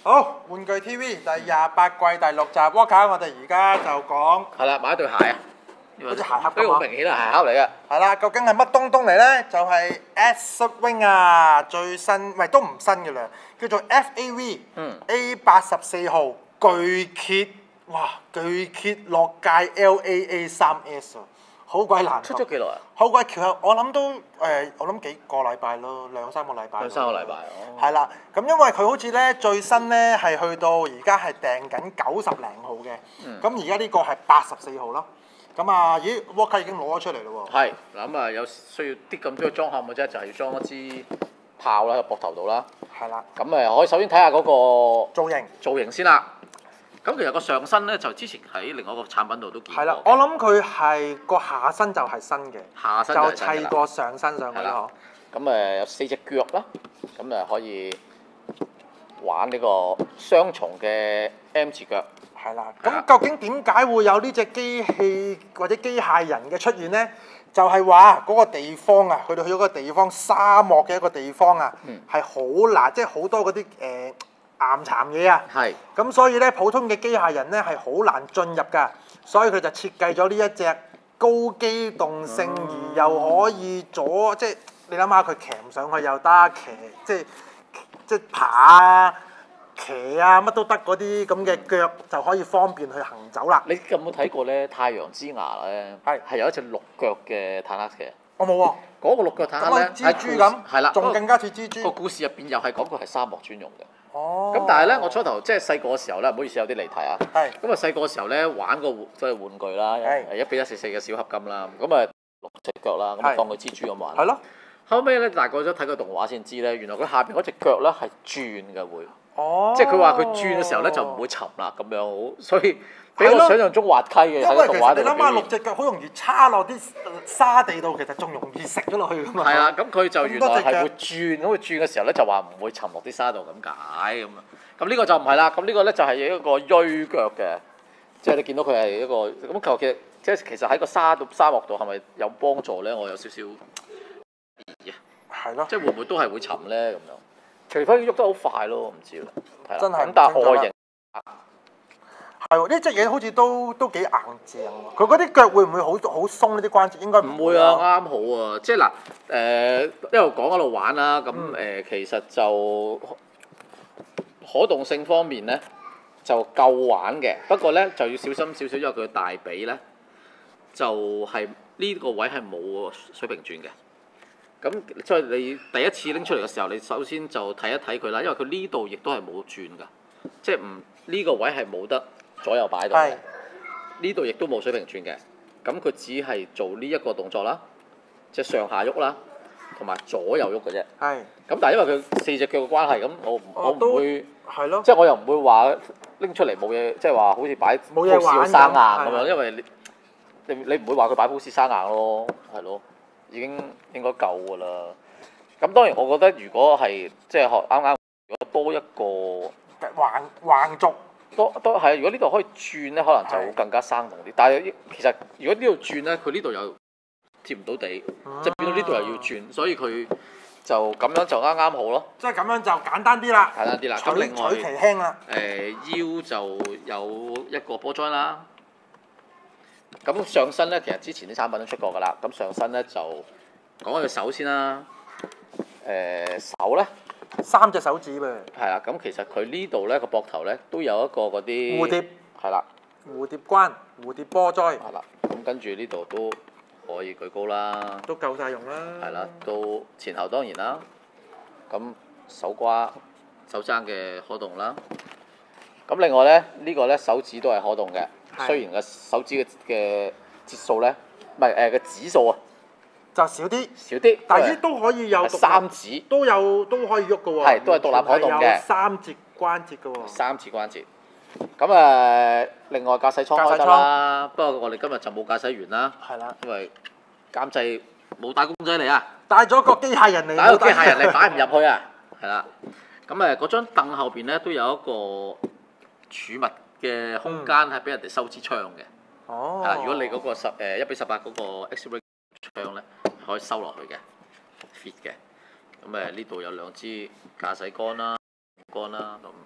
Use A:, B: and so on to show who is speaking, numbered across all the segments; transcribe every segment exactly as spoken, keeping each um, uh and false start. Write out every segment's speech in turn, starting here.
A: 好，玩具 T V 第廿八季第六集 Walker，我哋而家就講
B: 係啦，買一對鞋啊，
A: 好似鞋盒
B: 呢個好
A: 咁啊。
B: 明顯係鞋盒嚟嘅。
A: 係啦，究竟係乜東東嚟呢？就係 X-Wing 啊，最新，喂都唔新嘅啦，叫做 F A V
B: 嗯
A: A 八十四號巨揭，哇巨揭落界 L A A 三 S 啊，好鬼難讀。
B: 出咗幾耐啊？
A: 好鬼巧合，我諗都誒、呃，我諗幾個禮拜咯，兩三個禮拜。
B: 兩三個禮拜哦。
A: 係啦，咁因為佢好似咧最新咧係去到而家係訂緊九十零號嘅，咁而家呢個係八十四號咯。咁啊，咦，Walker 已經攞咗出嚟咯喎。
B: 係嗱咁啊，有需要啲咁多裝嵌嘅啫，就係、是、要裝一支炮啦喺膊頭度啦。
A: 係啦。
B: 咁誒，我首先睇下嗰個
A: 造型。
B: 造型先啦。咁其實個上身咧，就之前喺另外一個產品度都見過。
A: 係啦，我諗佢係個下身就係新嘅，
B: 下身
A: 就砌個上身上去咯。
B: 咁誒有四隻腳啦，咁誒可以玩呢個雙重嘅 M 字腳。
A: 係啦，咁究竟點解會有呢隻機器或者機械人嘅出現呢？就係話嗰個地方啊，去到去咗個地方沙漠嘅一個地方啊，係好難，即係好多嗰啲誒岩巉嘢啊。
B: 係。
A: 咁所以咧，普通嘅機械人咧係好難進入㗎，所以佢就設計咗呢一隻高機動性而又可以左，即係你諗下佢騎上去又得，騎即係即係爬啊！騎啊，乜都得嗰啲咁嘅腳就可以方便去行走啦。
B: 你有冇睇過咧？太陽之牙咧係係有一隻六腳嘅坦克嘅。
A: 我冇喎。
B: 嗰個六腳坦克咧，
A: 蜘蛛咁，
B: 係啦，
A: 仲更加似蜘蛛。
B: 個故事入邊又係講過係沙漠專用嘅。
A: 哦。
B: 咁但係咧，我初頭即係細個嘅時候咧，唔好意思有啲離題啊。
A: 係。
B: 咁啊細個嘅時候咧，玩個即係玩具啦，係一比一四四嘅小合金啦，咁啊六隻腳啦，咁啊當佢蜘蛛咁玩。
A: 係咯。後
B: 尾咧大個咗睇個動畫先知咧，原來佢下邊嗰隻腳咧係轉嘅會。
A: 哦，
B: 即係佢話佢轉嘅時候咧就唔會沉啦咁樣，好所以比我想象中滑稽嘅喺個動畫度。因為其實你諗下六隻腳好容易叉落啲沙地度，其實仲容易食咗落去㗎嘛。係啊，咁佢就原來係會轉，咁佢轉嘅時候咧就話唔會沉落啲沙度咁解咁啊。咁呢個就唔係啦，咁呢個咧就係一個鋭腳嘅，即係你見到佢係一個咁求其，即係其實喺個沙度沙漠度係咪有幫助咧？我有少少疑啊。
A: 係咯。
B: 即係會唔會都係會沉咧咁樣？除非喐得好快咯，唔知啦，係啦。
A: 真係
B: 咁但係外形
A: 係喎，呢隻嘢好似都都幾硬淨喎。佢嗰啲腳會唔會好好鬆呢啲關節？應該
B: 唔會啊，啱好啊。即係嗱，誒一路講一路玩啦。咁誒、
A: 嗯
B: 呃、其實就可動性方面咧就夠玩嘅，不過咧就要小心少少，因為佢嘅大髀咧就係、是、呢個位係冇水平轉嘅。咁即係你第一次拎出嚟嘅時候，你首先就睇一睇佢啦，因為佢呢度亦都係冇轉㗎，即係唔呢個位係冇得左右擺到嘅，呢度亦都冇水平轉嘅。咁佢只係做呢一個動作啦，即係上下喐啦，同埋左右喐嘅啫。
A: 係。
B: 咁但係因為佢四隻腳嘅關係，咁我我唔會
A: 係咯，
B: 即係我又唔會話拎出嚟冇嘢，即係話好似擺鋪士好生硬咁樣，因為你你你唔會話佢擺鋪士生硬咯，係咯。已經應該夠㗎啦。咁當然，我覺得如果係即係學啱啱，如果多一個
A: 橫橫軸，
B: 多多係啊。如果呢度可以轉咧，可能就會更加生動啲。但係其實如果呢度轉咧，佢呢度又貼唔到地，即係變到呢度又要轉，所以佢就咁樣就啱啱好咯。
A: 即係咁樣就簡單啲啦。
B: 簡單啲啦。咁另外
A: 取其輕啦。
B: 誒、呃、腰就有一個波 join 啦。咁上身咧，其實之前啲產品都出過㗎啦。咁上身咧就講下個手先啦。誒、呃、手咧，
A: 三隻手指噃。
B: 係啦，咁其實佢呢度咧個膊頭咧都有一個嗰啲
A: 蝴蝶。
B: 係啦。
A: 蝴蝶關、蝴蝶波災。
B: 係啦，咁跟住呢度都可以舉高啦。
A: 都夠晒用啦。
B: 係啦，到前後當然啦。咁手瓜、手踭嘅可動啦。咁另外咧，呢、呢個咧手指都係可動嘅。雖然個手指嘅嘅節數咧，唔係誒個指數啊，
A: 就少啲，
B: 少啲，
A: 但係都可以有
B: 三指，
A: 都有都可以喐嘅喎，
B: 係都係獨立可動嘅，
A: 三節關節嘅喎，
B: 三節關節。咁誒、呃，另外駕駛艙開得啦，不過我哋今日就冇駕駛員啦，
A: 係啦，
B: 因為監製冇打工仔嚟啊，
A: 帶咗個機械人嚟，
B: 帶個機械人嚟擺唔入去啊，係啦。咁誒嗰張凳後邊咧都有一個儲物嘅空間係俾人哋收支槍嘅。哦。啊，如果你嗰個十誒一比十八嗰個 X-Ray 槍咧，可以收落去嘅 fit 嘅。咁誒呢度有兩支駕駛桿啦、桿啦，咁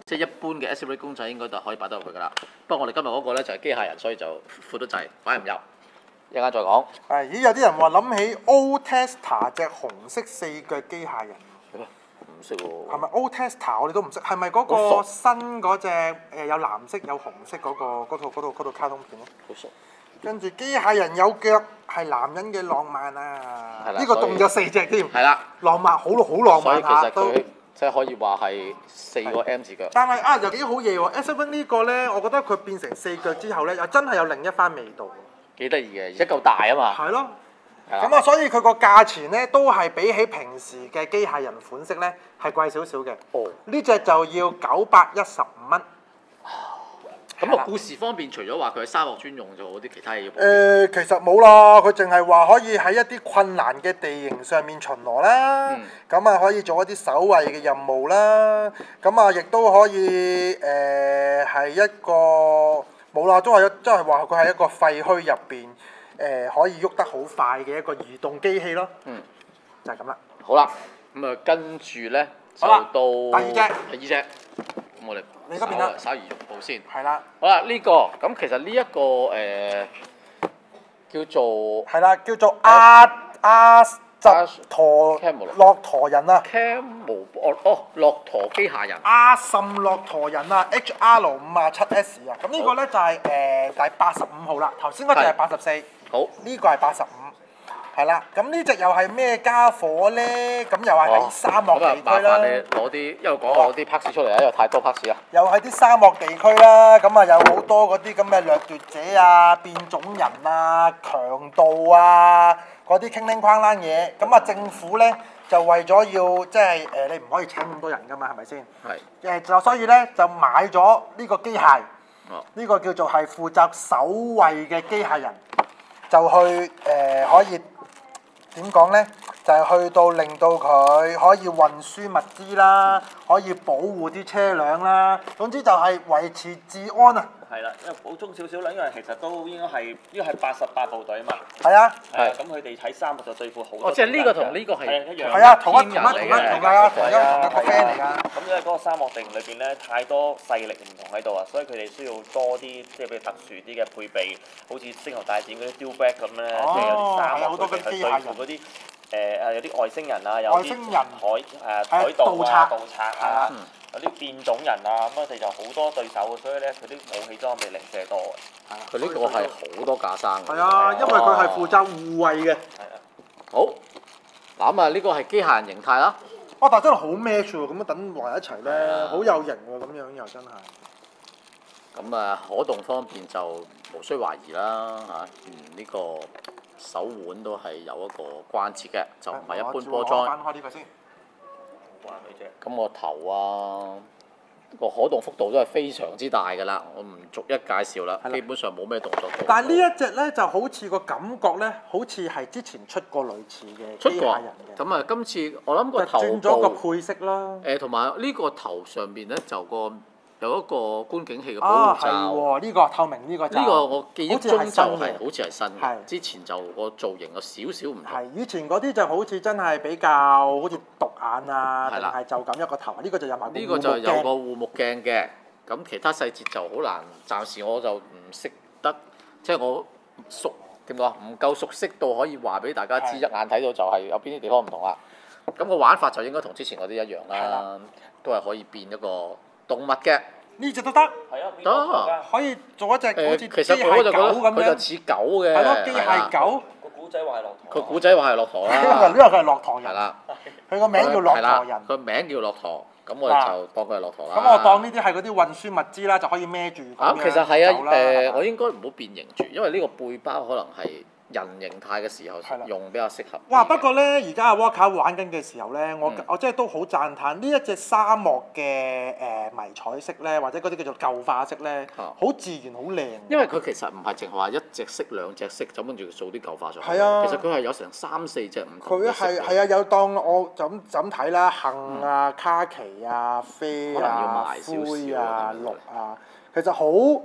B: 即係一般嘅 S V 公仔應該就可以擺得入去㗎啦。不過我哋今日嗰個咧就係機械人，所以就闊得滯，擺唔入。一陣間再講。
A: 係，咦有啲人話諗起 Old Tester 隻紅色四腳機械人。
B: 唔識喎。
A: 係咪 Old Tester 我哋都唔識？係咪嗰個新嗰隻誒有藍色有紅色嗰、嗰個嗰套嗰套嗰套卡通片咧？
B: 好熟。
A: 跟住機械人有腳係男人嘅浪漫啊！
B: 係啦，
A: 呢個動咗四隻添。係
B: 啦。
A: 浪漫好好浪漫下
B: 所以其實佢即係可以話係四個 M 字腳。
A: 但係啊，又幾好嘢喎 ！S F 呢個咧，我覺得佢變成四腳之後咧，又真係有另一番味道。幾
B: 得意嘅，而且夠大啊嘛。
A: 係咯。咁啊，所以佢個價錢咧都係比起平時嘅機械人款式咧係貴少少嘅。哦。呢隻就要九百一十五蚊。
B: 咁個故事方面，除咗話佢係沙漠專用，仲有啲其他嘢要補？誒、
A: 呃，其實冇啦，佢淨係話可以喺一啲困難嘅地形上面巡邏啦。咁啊、嗯，可以做一啲守衛嘅任務啦。咁啊，亦都可以誒係、呃、一個冇啦，都係即係話佢係一個廢墟入邊誒可以喐得好快嘅一個移動機器咯。嗯，就係咁啦。
B: 好啦，咁啊跟住咧就到第
A: 二隻。第
B: 二隻。咁我哋
A: 你嗰邊啦，
B: 稍移玉步先。
A: 係啦。
B: 好啦，呢、這個咁其實呢、這、一個誒、呃、叫做
A: 係啦，叫做阿阿什陀駱駝人啊。
B: Camel 哦哦，駱駝機械人。
A: 阿什駱駝人啊 ，H R 五啊七 S 啊，咁呢個咧就係、是、誒、呃、第八十五號啦。頭先嗰隻係八十四。好。呢個係八十五。係啦，咁呢隻又係咩傢伙咧？咁又係喺沙漠地區啦。咁啊，麻煩你攞啲，一路講攞啲 parts 出嚟啊，因為太多 parts 啦。又係啲沙漠地區啦，咁啊有好多嗰啲咁嘅掠奪者啊、變種人啊、強盜啊嗰啲傾傾框啷嘢，咁啊政府咧就為咗要即係誒你唔可以請咁多人噶嘛，係咪先？係。誒就所以咧就買咗呢個機械，呢、哦、個叫做係負責守衛嘅機械人，就去誒、呃、可以。點講咧？就係、是、去到令到佢可以運輸物資啦，可以保護啲車輛啦，總之就係維持治安啊！
C: 係啦，因為補充少少啦，因為其實都應該係呢個係八十八部隊啊嘛。
A: 係啊。
C: 係。咁佢哋喺沙漠就對付好多。
B: 哦，即係呢個同呢個係
C: 一樣。
A: 係啊，同一同一同一同一同一同一個 friend 嚟㗎。
C: 咁因為嗰個沙漠地形裏邊咧，太多勢力唔同喺度啊，所以佢哋需要多啲即係比如特殊啲嘅配備，好似《星球大戰》嗰啲 Dewback 咁咧，即係有啲沙漠佢哋去對付嗰啲。誒誒有啲外星人啊，有啲海誒海盜啊、盜賊啊，有啲變種人啊，咁佢哋就好多對手，所以咧佢啲武器裝備零舍多嘅。
B: 佢呢個係好多架生嘅。
A: 係啊，因為佢係負責護衛嘅。
C: 係啊。
B: 好，嗱咁啊，呢個係機械人形態啦。
A: 哇！但係真係好 match 喎，咁樣等埋一齊咧，好有型喎，咁樣又真係。
B: 咁啊，可動方面就無需懷疑啦嚇，嗯呢個。手腕都係有一個關節嘅，就唔係一般波裝。
A: 翻開呢個先。
B: 咁個頭啊，個可動幅度都係非常之大㗎啦，我唔逐一介紹啦，基本上冇咩動作。
A: 但係呢一隻咧就好似個感覺咧，好似係之前出過類似嘅機械人嘅。
B: 咁啊，今次我諗個頭部。轉
A: 咗個配色啦。
B: 誒，同埋呢個頭上邊咧就個。有一個觀景器嘅保護罩。啊，係喎！
A: 呢個透明呢個罩。
B: 呢個我記憶中就係好似係新嘅。
A: 係。
B: 之前就個造型有少少唔同。
A: 係，以前嗰啲就好似真係比較好似獨眼啊，定係就咁一個頭。呢個就有埋護目鏡。
B: 呢個就有個護目鏡嘅，咁其他細節就好難，暫時我就唔識得，即係我熟點講，唔夠熟悉到可以話俾大家知，一眼睇到就係有邊啲地方唔同啦。咁個玩法就應該同之前嗰啲一樣啦，都係可以變一個動物嘅，
A: 呢隻都得，得可以做一隻好似機械狗咁樣，
B: 佢就似狗嘅，
A: 係咯，機械狗。
C: 個古仔話係駱駝。
B: 佢古仔話係駱駝啦。
A: 因為佢係駱駝人。
B: 係啦。
A: 佢個名叫駱駝人。
B: 佢名叫駱駝，咁我哋就當佢係駱駝啦。
A: 咁我當呢啲係嗰啲運輸物資啦，就可以孭住。
B: 咁其實係啊，誒，我應該唔好變形住，因為呢個背包可能係。人形態嘅時候用比較適合。
A: 哇！不過咧，而家阿 Walker 玩緊嘅時候咧，我、嗯、我真係都好讚歎呢一隻沙漠嘅誒、呃、迷彩色咧，或者嗰啲叫做舊化色咧，好、啊、自然好靚。
B: 因為佢其實唔係淨係話一隻色兩隻色，就跟住做啲舊化上去。
A: 係啊。
B: 其實佢係有成三四隻唔同嘅色。
A: 佢係係啊，有當我就咁就咁睇啦，杏啊、卡其啊、啡啊、灰啊、綠啊，其實好。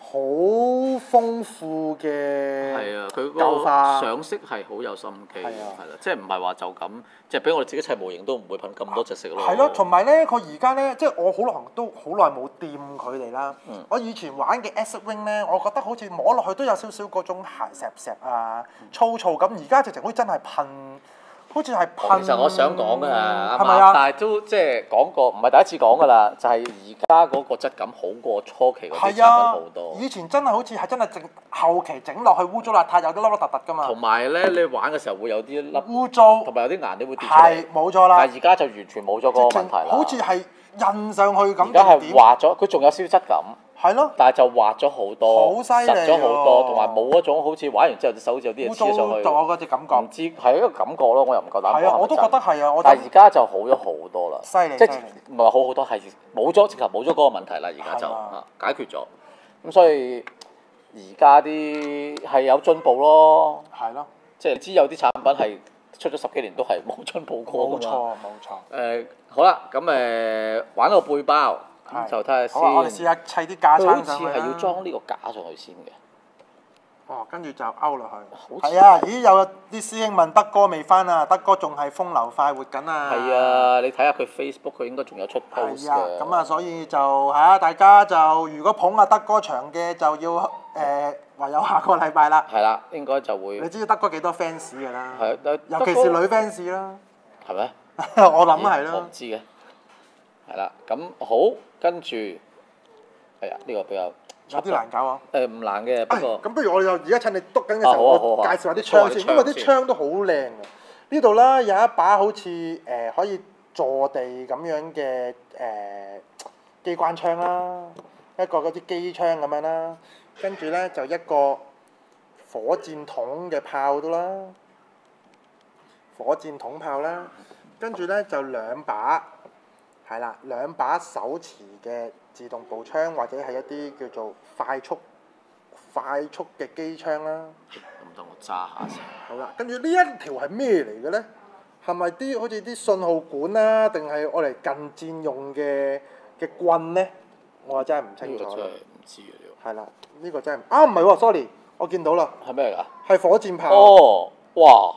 A: 好豐富嘅
B: 係啊，佢
A: 舊
B: 個
A: 化
B: 上色係好有心機，係
A: 係啊
B: 啦，即係唔係話就咁，即係俾我哋自己砌模型都唔會噴咁多隻色咯。
A: 係咯，同埋咧，佢而家咧，即係我好耐都好耐冇掂佢哋啦。
B: 嗯
A: 我以前玩嘅 Acid Wing 咧，我覺得好似摸落去都有少少嗰種鞋石石啊、粗糙咁。而家直情好似真係噴，好似係噴。
B: 其實我想講嘅，
A: 係咪啊？
B: 但係都即係講過，唔係第一次講㗎啦，就係而家嗰個質感好過初期嗰啲產品
A: 係啊
B: 好多。
A: 以前真係好似係真係整後期整落去污糟邋遢，有啲凹凹凸凸㗎嘛。
B: 同埋咧，你玩嘅時候會有啲粒，
A: 污糟
B: 同埋有啲顏料會跌出
A: 係
B: 嚟。
A: 冇錯啦。
B: 但係而家就完全冇咗嗰個問題啦。
A: 好似係印上去咁
B: 而家係
A: 定點？
B: 畫咗，佢仲有少少質感。
A: 係咯，
B: 但係就滑咗好多，
A: 好犀利
B: 實咗好多，
A: 喎
B: 同埋冇嗰種好似玩完之後隻手好似有啲嘢
A: 污糟
B: 黐上去，
A: 咗嗰隻感覺。
B: 唔知係一個感覺咯，我又唔夠膽講。
A: 係啊，我都覺得係啊，我
B: 但係而家就好咗好多啦，即係
A: 犀利犀利
B: 唔係話好好多，係冇咗直頭冇咗嗰個問題啦，而家就
A: 係啊
B: 啊解決咗。咁所以而家啲係有進步咯，
A: 係咯，
B: 即係知有啲產品係出咗十幾年都係冇進步過
A: 冇錯
B: 㗎嘛。
A: 冇錯。
B: 誒好啦，咁誒玩個背包，咁就睇下
A: 好啊，我哋試
B: 先。
A: 下砌啲架
B: 佢好
A: 撐上去啦
B: 似係要裝呢個架上去先嘅。
A: 哦，跟住就勾落去。
B: 好似
A: 係啊，咦有啲師兄問德哥未翻啊？德哥仲係風流快活緊啊！
B: 係啊，你睇下佢 Facebook，佢應該仲有出 post
A: 係啊，
B: 嘅。
A: 咁啊，所以就嚇大家就如果捧阿德哥場嘅，就要誒唯有下個禮拜啦。
B: 係啦，應該就會
A: 你知德哥幾多 fans 㗎啦？
B: 係啊，
A: 尤其是女 fans 啦。
B: 係咩？
A: 我諗係啦
B: 咦我唔。知嘅。係啦，咁好，跟住係啊，呢個比較
A: 有啲難搞啊！
B: 誒唔難嘅，不
A: 哎
B: 過
A: 咁不如我哋就而家趁你篤緊嘅時
B: 啊
A: 候，
B: 好啊好啊
A: 我介紹下啲槍先，因為啲
B: 先
A: 槍都好靚啊！呢度啦有一把好似誒、呃、可以坐地咁樣嘅誒、呃、機關槍啦，一個嗰啲機槍咁樣啦，跟住咧就一個火箭筒嘅炮都啦，火箭筒炮啦，跟住咧就兩把。係啦，兩把手持嘅自動步槍或者係一啲叫做快速快速嘅機槍啦。
B: 咁等我揸下先。
A: 好啦，跟住呢一條係咩嚟嘅咧？係咪啲好似啲信號管啊？定係我嚟近戰用嘅嘅棍咧？我真係唔清楚啦。
B: 呢個真係唔知啊！呢
A: 係啦，呢個真係啊唔係喎，sorry，我見到啦，
B: 個係咩嚟㗎？
A: 係火箭炮。
B: 哦，哇！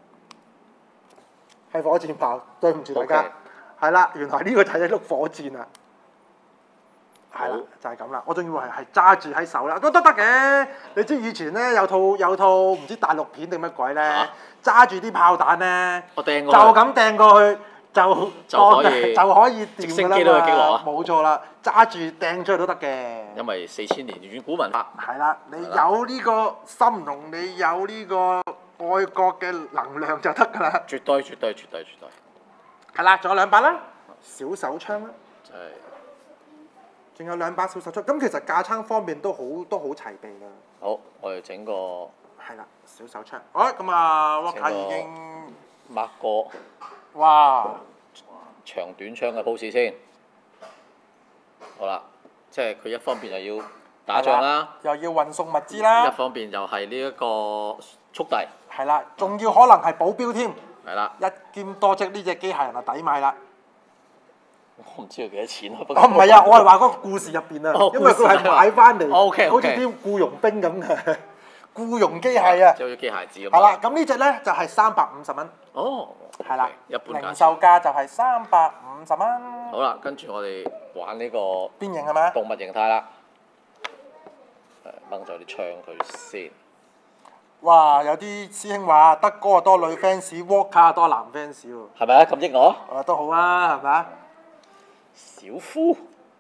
A: 係火箭炮，對唔住大家
B: OK。
A: 係啦，原來呢個就係一碌火箭啊！係啦
B: 好，
A: 就係咁啦。我仲以為係揸住喺手啦，都都得嘅。你知以前咧有套有套唔知大陸片定乜鬼咧，揸住啲炮彈咧，
B: 我掟
A: 就
B: 過去。
A: 咁掟過去就
B: 就可以
A: 就可以
B: 直
A: 掂㗎
B: 升機都可以擊落
A: 啦
B: 啊
A: 嘛。冇錯啦，揸住掟出去都得嘅。
B: 因為四千年遠古文化。
A: 係啦，你有呢個心同你有呢個愛國嘅能量就得㗎啦。
B: 絕對絕對絕對絕對。
A: 係啦，仲有兩把啦，小手槍啦。
B: 真係。
A: 仲有兩把小手槍，咁其實架撐方面都好都好齊備㗎。
B: 好，我哋整個
A: 係啦，小手槍。好，咁啊，沃卡已經
B: 抹個
A: 哇，
B: 長短槍嘅 pose 先。好啦，即係佢一方面又要打仗啦，
A: 又要運送物資
B: 一
A: 啦，
B: 方面又係呢一個速遞。
A: 係啦，仲要可能係保鏢添，
B: 係啦，
A: 一劍多職呢只機械人啊抵買啦。
B: 我唔知佢幾多錢啊，不
A: 哦，
B: 過
A: 唔係啊，我係話嗰個故事入邊啊
B: 哦，
A: 因為佢係買翻嚟，
B: OK，OK
A: 好似啲僱傭兵咁嘅僱傭機械啊。
B: 即係好似機械子咁。
A: 係啦，咁呢只咧就係三百五十蚊，
B: 哦，
A: 係啦
B: OK，一般價錢。
A: 零售價就係三百五十蚊。
B: 好啦，跟住我哋玩呢個
A: 邊形係咪？
B: 動物形態啦。誒，掹咗啲槍佢先。
A: 哇！有啲師兄話德哥多女 fans，Walker 多男 fans 喎。
B: 係咪啊？咁益我？
A: 啊都好啊，係咪啊？
B: 小夫。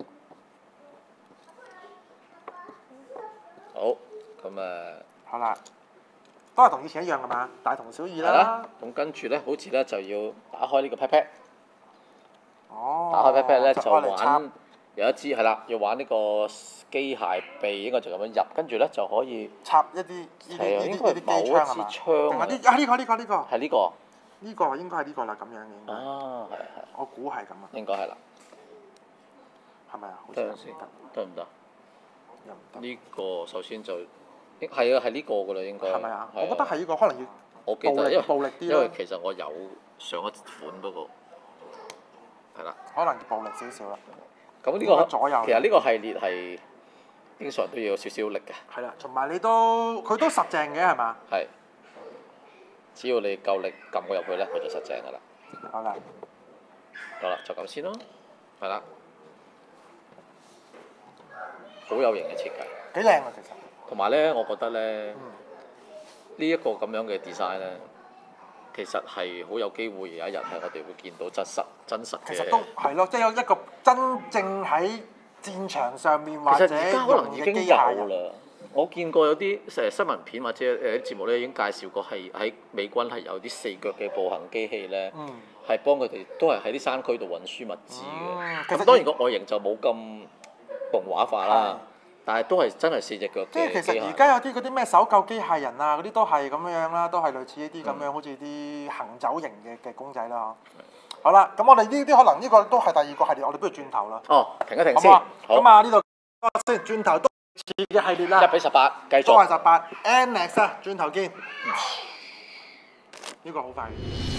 B: 好，咁誒。
A: 好啦，都係同以前一樣㗎嘛，大同小異啦
B: 係啦。，咁跟住咧，好似咧就要打開呢個 pat pat，
A: 哦。
B: 打開 pat pat 咧就
A: 愛嚟插
B: 玩有一支係啦，要玩呢個機械臂，應該就咁樣入，跟住咧就可以
A: 插一啲呢啲
B: 係啊，
A: 呢
B: 應該係
A: 啲呢啲機槍係
B: 某一
A: 嘛？
B: 支槍
A: 定係
B: 啊
A: 呢啊呢個呢個呢個
B: 係呢個
A: 呢個應該係呢個啦，咁樣嘅應該。
B: 啊，係係
A: 我估係咁啊，
B: 應該係啦，
A: 係咪啊？好似
B: 等陣先
A: 又唔得，
B: 得唔得？
A: 又唔得。
B: 呢個首先就應係啊，係呢個㗎啦，應該
A: 係咪啊？
B: 係
A: 我覺得係呢個，可能要
B: 我記得，
A: 暴力
B: 因為
A: 暴力啲
B: 因為
A: 咯，
B: 其實我有上一款不過係啦。
A: 可能暴力少少啦。
B: 咁呢
A: 應該
B: 個
A: 左右
B: 其實呢個系列係經常都要有少少力嘅。
A: 係啦，同埋你都佢都實淨嘅係嘛？
B: 係，只要你夠力撳佢入去咧，佢就實淨㗎啦。
A: 好啦，
B: 好啦，就咁先咯，係啦，好有型嘅設計。
A: 幾靚啊其實。
B: 同埋咧，我覺得咧，
A: 嗯
B: 呢一個咁樣嘅 design 咧，其實係好有機會有一日係我哋會見到真實真實嘅。
A: 其實都係咯，即係有一個真正喺戰場上面或者
B: 其實而家可能已經有
A: 用嘅機械人。
B: 啦。我見過有啲誒新聞片或者誒啲節目咧已經介紹過係喺美軍係有啲四腳嘅步行機器咧，係、
A: 嗯、
B: 幫佢哋都係喺啲山區度運輸物資
A: 嗯
B: 嘅。咁、當然個外形就冇咁動畫化啦，但係都係真係四隻腳嘅。
A: 即係其實而家有啲嗰啲咩搜救機械人啊，嗰啲都係咁樣啦，都係類似一啲咁樣，嗯、好似啲行走型嘅嘅公仔啦。好啦，咁我哋呢啲可能呢個都係第二個系列，我哋不如轉頭啦。
B: 哦，停一停先。
A: 好
B: 好。
A: 咁啊，呢度先轉頭都似嘅系列啦。
B: 一比十八，繼續。
A: 都係十八 ，N X 啊，轉頭見。呢個好快。